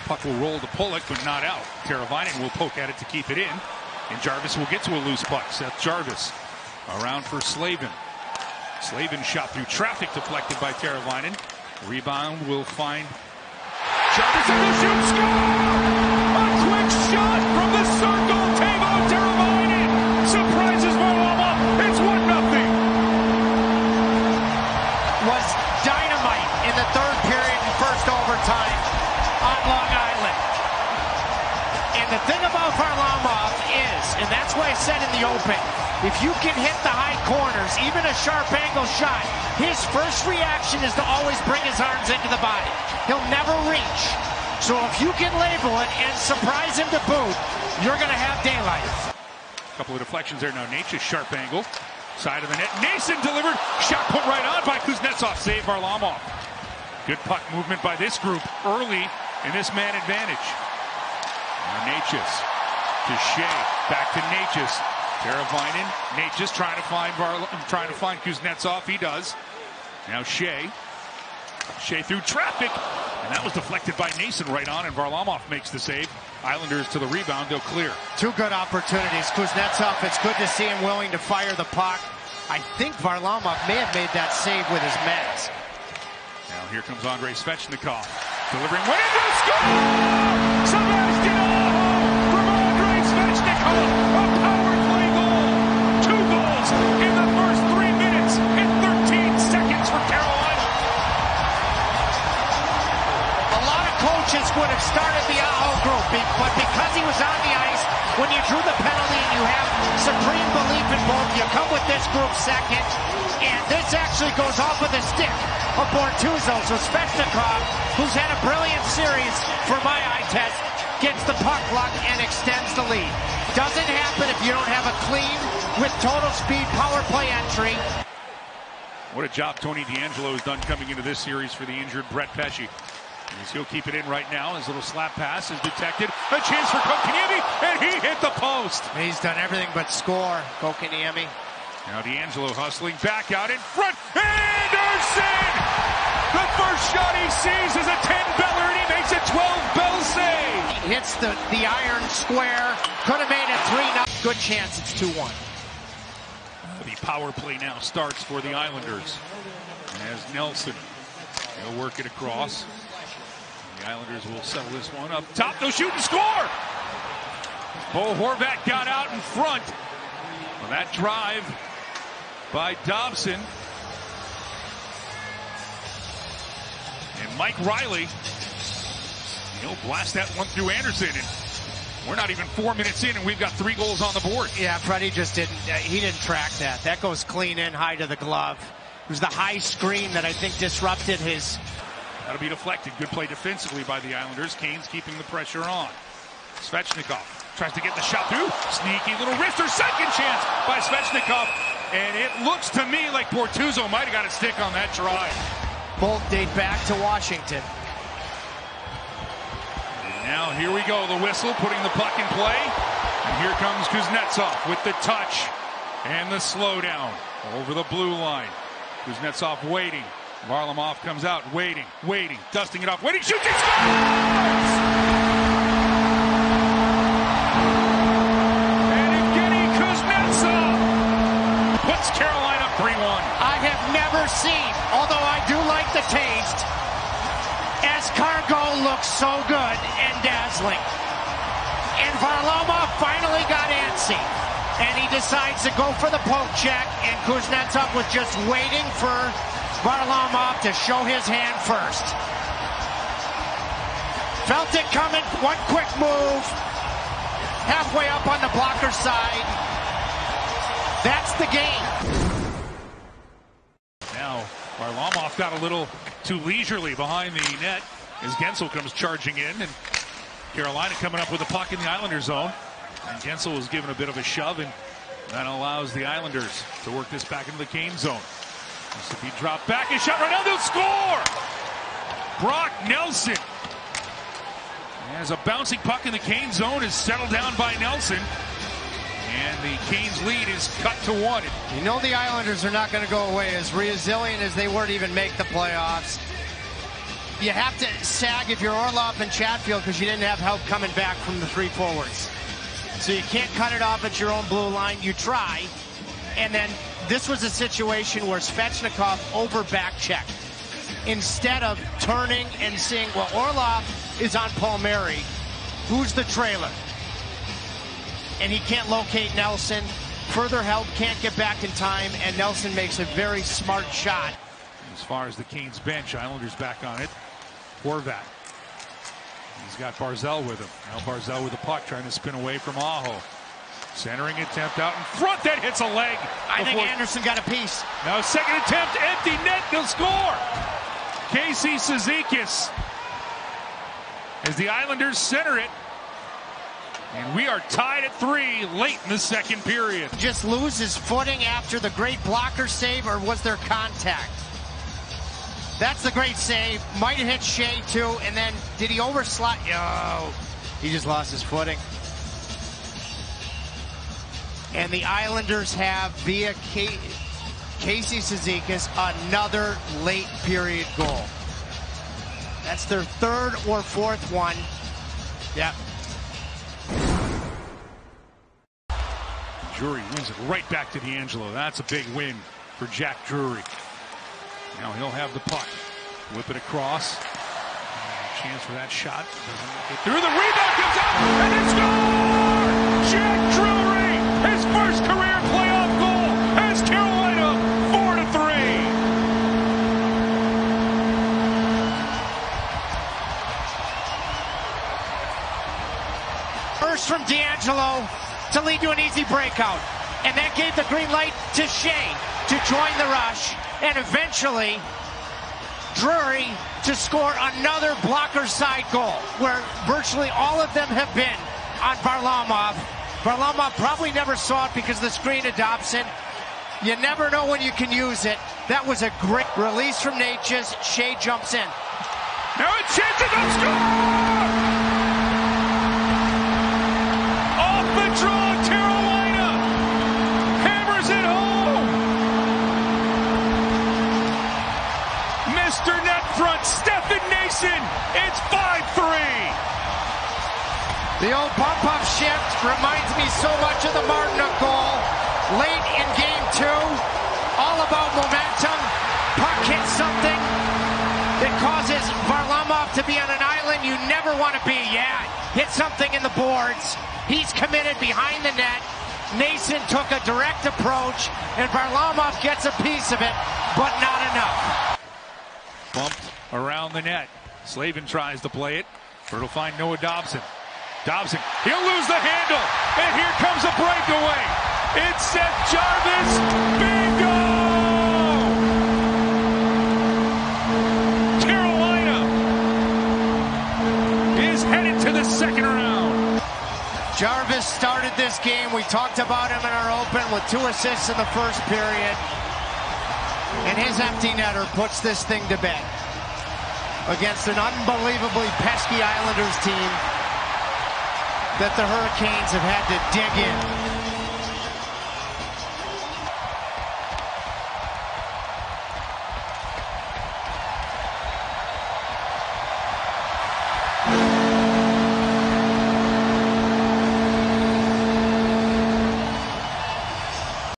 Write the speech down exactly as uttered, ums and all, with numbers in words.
Puck will roll to Pulock, but not out. Teravainen will poke at it to keep it in. And Jarvis will get to a loose puck. Seth Jarvis around for Slavin. Slavin shot through traffic, deflected by Teravainen. Rebound will find Jarvis in the shoot, score! A quick shot from the circle. Teuvo Teravainen surprises Varlamov. It's one nothing. Was dynamite in the third period and first overtime on Long Island. And the thing about Varlamov is, and that's why I said in the open, if you can hit the high corners, even a sharp angle shot, his first reaction is to always bring his arms into the body. He'll never reach. So if you can label it and surprise him to boot, you're going to have daylight. A couple of deflections there now. Nature's sharp angle. Side of the net. Nason delivered. Shot put right on by Kuznetsov. Save Varlamov. Good puck movement by this group early in this man advantage. Now Natchez to Shea. Back to Natchez. Teravainen. Natchez trying to find Var trying to find Kuznetsov. He does. Now Shea. Shea through traffic. And that was deflected by Nason right on, and Varlamov makes the save. Islanders to the rebound. They'll clear. Two good opportunities. Kuznetsov, it's good to see him willing to fire the puck. I think Varlamov may have made that save with his mask. Now here comes Andrei Svechnikov. Delivering one into the score! Sebastian Aho from Andrei Svechnikov. A power play goal. Two goals in the first three minutes and thirteen seconds for Carolina. A lot of coaches would have started the Aho group, but because he was on the ice, when you drew the penalty and you have supreme belief in both, you come with this group second, and this actually goes off with a stick of Bortuzzo. So Svechnikov, who's had a brilliant series for my eye test, gets the puck luck and extends the lead. Doesn't happen if you don't have a clean, with total speed, power play entry. What a job Tony DeAngelo has done coming into this series for the injured Brett Pesce. As he'll keep it in right now. His little slap pass is detected. A chance for Kotkaniemi, and he hit the post. He's done everything but score, Kotkaniemi. Now DeAngelo hustling back out in front. Anderson! The first shot he sees is a ten-beller, and he makes a twelve-bell save. He hits the, the iron square. Could have made it three nothing. Good chance it's two one. The power play now starts for the Islanders. As Nelson will work it across. The Islanders will settle this one up top. They'll shoot and score! Bo Horvat got out in front. Well, that drive by Dobson. And Mike Riley, he'll blast that one through Anderson. And we're not even four minutes in, and we've got three goals on the board. Yeah, Freddie just didn't, uh, he didn't track that. That goes clean in, high to the glove. It was the high screen that I think disrupted his... That'll be deflected. Good play defensively by the Islanders. Canes keeping the pressure on. Svechnikov tries to get the shot through. Sneaky little wrister. Second chance by Svechnikov. And it looks to me like Bortuzzo might have got a stick on that drive. Both date back to Washington. And now here we go. The whistle putting the puck in play. And here comes Kuznetsov with the touch and the slowdown over the blue line. Kuznetsov waiting. Varlamov comes out, waiting, waiting, dusting it off, waiting, shoots, and scores! And Evgeny Kuznetsov puts Carolina three one. I have never seen, although I do like the taste, Escargot looks so good and dazzling. And Varlamov finally got antsy. And he decides to go for the poke check, and Kuznetsov was just waiting for Varlamov to show his hand first. Felt it coming, one quick move, halfway up on the blocker side. That's the game. Now, Varlamov got a little too leisurely behind the net as Gensel comes charging in, and Carolina coming up with a puck in the Islander zone. And Gensel was given a bit of a shove, and that allows the Islanders to work this back into the Kane zone. This will be dropped back and shot right now. They'll score! Brock Nelson. As a bouncing puck in the Kane zone is settled down by Nelson. And the Canes lead is cut to one. You know the Islanders are not going to go away as resilient as they were to even make the playoffs. you have to sag if you're Orlov and Chatfield because you didn't have help coming back from the three forwards. So you can't cut it off at your own blue line. You try. And then this was a situation where Svechnikov over back checked. Instead of turning and seeing, well, Orlov is on Palmieri. Who's the trailer? And he can't locate Nelson. Further help, can't get back in time, and Nelson makes a very smart shot. As far as the Canes bench, Islanders back on it. Horvat. He's got Barzal with him. Now Barzal with the puck, trying to spin away from Aho. Centering attempt out in front, that hits a leg. I think Anderson got a piece. Now second attempt, empty net, they'll score. Casey Cizikas as the Islanders center it. And we are tied at three late in the second period. Just loses footing after the great blocker save, or was there contact? That's the great save. Might have hit Shea too, and then did he overslide? Oh, he just lost his footing. And the Islanders have, via K Casey Cizikas, another late period goal. That's their third or fourth one. Yep. Drury wins it right back to D'Angelo. That's a big win for Jack Drury. Now he'll have the puck. Whip it across. Chance for that shot. Doesn't get through. The rebound comes out and it's score! Jack Drury, his first career playoff goal, has Carolina four to three. First from D'Angelo to lead to an easy breakout. And that gave the green light to Shea to join the rush. And eventually, Drury to score another blocker side goal, where virtually all of them have been on Varlamov. Varlamov probably never saw it because the screen of Dobson. You never know when you can use it. That was a great release from Natchez. Shea jumps in. Now a chance to go score! Off the draw, Carolina hammers it home. Mister Net Front, Stefan Noesen. It's five three. The old bump-up shift reminds me so much of the Martinook goal. Late in game two, all about momentum. Puck hits something that causes Varlamov to be on an island you never want to be. Yeah, hit something in the boards. He's committed behind the net. Noesen took a direct approach, and Varlamov gets a piece of it, but not enough. Bumped around the net. Slavin tries to play it, but it'll find Noah Dobson. Dobson, he'll lose the handle, and here comes a breakaway. It's Seth Jarvis. Bingo! Carolina is headed to the second round. Jarvis started this game. We talked about him in our open with two assists in the first period. And his empty netter puts this thing to bed against an unbelievably pesky Islanders team that the Hurricanes have had to dig in.